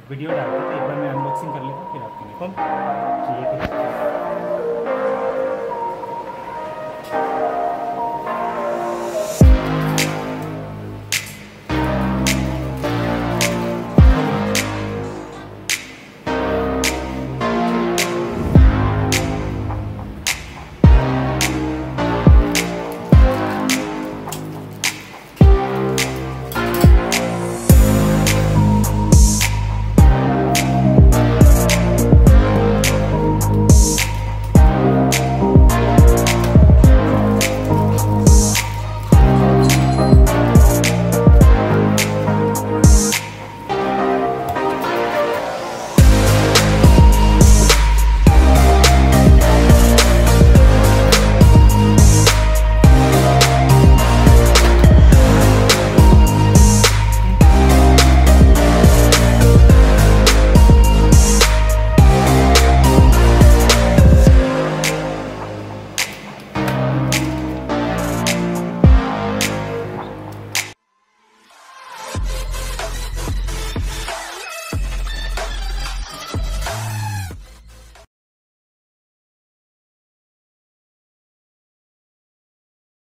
Video डालते तो एक बार मैं अनबॉक्सिंग कर लेता हूँ फिर आपके लिए। ठीक है।